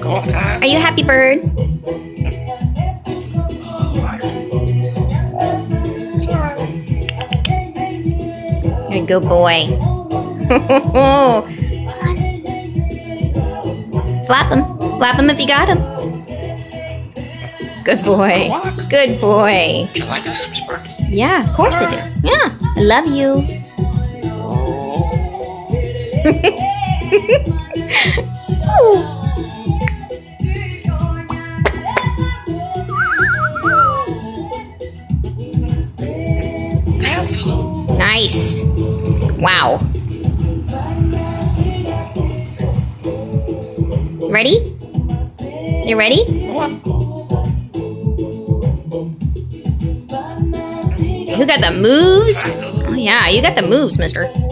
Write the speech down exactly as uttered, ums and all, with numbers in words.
Are you a happy bird? You're a good boy. Flap him. Flap him if you got him. Good boy. Good boy. Do you like this, Miss Bertie? Yeah, of course I do. Yeah, I love you. Oh. Nice. Wow. Ready? You ready? Who got the moves? Oh yeah, you got the moves, mister.